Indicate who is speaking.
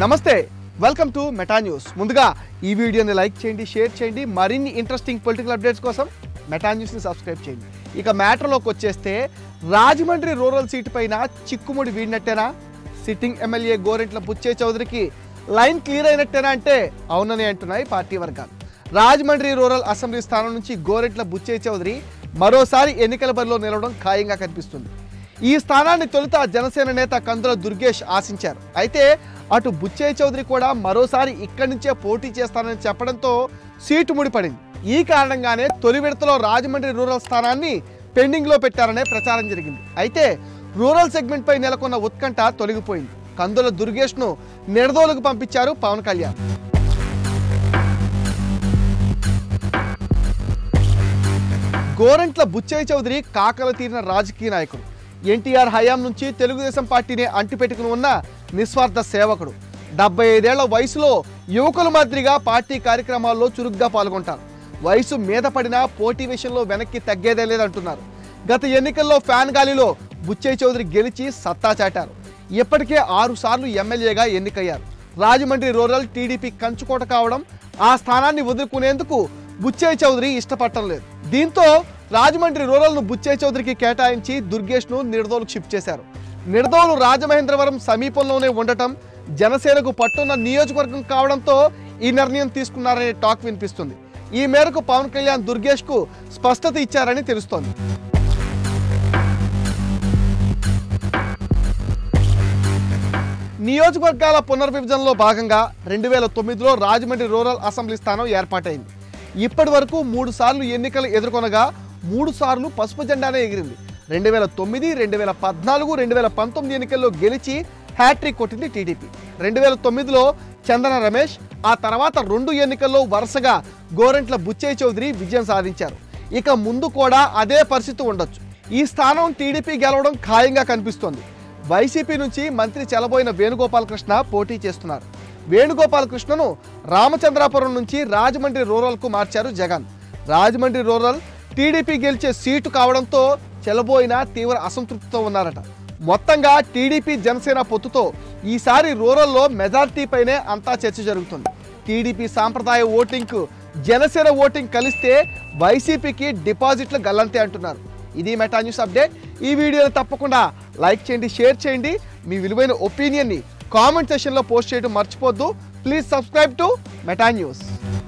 Speaker 1: నమస్తే welcome to Meta news. ముందుగా ఈ వీడియోని లైక్ చేయండి, షేర్ చేయండి. మరిన్ని ఇంట్రెస్టింగ్ పొలిటికల్ అప్డేట్స్ కోసం మెటా న్యూస్ని సబ్స్క్రైబ్ చేయండి. ఇక మ్యాటర్లోకి వచ్చేస్తే రాజమండ్రి రూరల్ సీటు పైన చిక్కుముడి వీడినట్టేనా? సిట్టింగ్ ఎమ్మెల్యే గోరెంట్ల బుచ్చయ్య చౌదరికి లైన్ క్లియర్ అయినట్టేనా అంటే అవునని అంటున్నాయి పార్టీ వర్గాలు. రాజమండ్రి రూరల్ అసెంబ్లీ స్థానం నుంచి గోరెంట్ల బుచ్చయ్య చౌదరి మరోసారి ఎన్నికల బరిలో నిలవడం ఖాయంగా కనిపిస్తుంది. ఈ స్థానాన్ని తొలుత జనసేన నేత కందుల దుర్గేష్ ఆశించారు. అయితే అటు బుచ్చయ్య చౌదరి కూడా మరోసారి ఇక్కడి నుంచే పోటీ చేస్తానని చెప్పడంతో సీటు ముడిపడింది. ఈ కారణంగానే తొలి విడతలో రాజమండ్రి రూరల్ స్థానాన్ని పెండింగ్లో పెట్టారనే ప్రచారం జరిగింది. అయితే రూరల్ సెగ్మెంట్ పై నెలకొన్న ఉత్కంఠ తొలగిపోయింది. కందుల దుర్గేష్ను నిడదోలుకు పంపించారు పవన్ కళ్యాణ్. గోరంట్ల బుచ్చయ్య చౌదరి కాకలు తీరిన రాజకీయ నాయకుడు. ఎన్టీఆర్ హయాం నుంచి తెలుగుదేశం పార్టీని అంటిపెట్టుకుని ఉన్న నిస్వార్థ సేవకుడు. 75 ఏళ్ల వయసులో యువకుల మాదిరిగా పార్టీ కార్యక్రమాల్లో చురుగ్గా పాల్గొంటారు. వయసు మీద పడినా పోటీ విషయంలో వెనక్కి తగ్గేదే లేదంటున్నారు. గత ఎన్నికల్లో ఫ్యాన్ గాలిలో బుచ్చయ్య చౌదరి గెలిచి సత్తా చాటారు. ఇప్పటికే 6 సార్లు ఎమ్మెల్యేగా ఎన్నికయ్యారు. రాజమండ్రి రూరల్ టీడీపీ కంచుకోట కావడం ఆ స్థానాన్ని వదులుకునేందుకు బుచ్చయ్య చౌదరి ఇష్టపడటం లేదు. దీంతో రాజమండ్రి రూరల్ను బుచ్చయ్య చౌదరికి కేటాయించి దుర్గేష్ను నిడదోలుకు షిఫ్ట్ చేశారు. నిడదోలు రాజమహేంద్రవరం సమీపంలోనే ఉండటం జనసేనకు పట్టున్న నియోజకవర్గం కావడంతో ఈ నిర్ణయం తీసుకున్నారనే టాక్ వినిపిస్తుంది. ఈ మేరకు పవన్ కళ్యాణ్ దుర్గేష్కు స్పష్టత ఇచ్చారని తెలుస్తోంది. నియోజకవర్గాల పునర్విభజనలో భాగంగా 2009లో రాజమండ్రి రూరల్ అసెంబ్లీ స్థానం ఏర్పాటైంది. ఇప్పటి వరకు 3 సార్లు ఎన్నికలు ఎదుర్కొనగా 3 సార్లు పసుపు జెండానే ఎగిరింది. 2009, 2014, 2019 ఎన్నికల్లో గెలిచి హ్యాట్రిక్ కొట్టింది టీడీపీ. 2009లో చందన రమేష్, ఆ తర్వాత 2 ఎన్నికల్లో వరుసగా గోరెంట్ల బుచ్చయ్య చౌదరి విజయం సాధించారు. ఇక ముందు కూడా అదే పరిస్థితి ఉండొచ్చు. ఈ స్థానం టీడీపీ గెలవడం ఖాయంగా కనిపిస్తోంది. వైసీపీ నుంచి మంత్రి చెలబోయిన వేణుగోపాలకృష్ణ పోటీ చేస్తున్నారు. వేణుగోపాలకృష్ణను రామచంద్రాపురం నుంచి రాజమండ్రి రూరల్కు మార్చారు జగన్. రాజమండ్రి రూరల్ టీడీపీ గెలిచే సీటు కావడంతో చెలబోయిన తీవ్ర అసంతృప్తితో ఉన్నారట. మొత్తంగా టీడీపీ జనసేన పొత్తుతో ఈసారి రూరల్లో మెజార్టీపైనే అంతా చర్చ జరుగుతుంది. టీడీపీ సాంప్రదాయ ఓటింగ్కు జనసేన ఓటింగ్ కలిస్తే వైసీపీకి డిపాజిట్లు గల్లంతే అంటున్నారు. ఇది మెటా న్యూస్ అప్డేట్. ఈ వీడియోని తప్పకుండా లైక్ చేయండి, షేర్ చేయండి. మీ విలువైన ఒపీనియన్ని కామెంట్ సెక్షన్లో పోస్ట్ చేయడం మర్చిపోద్దు. Please subscribe to Meta news.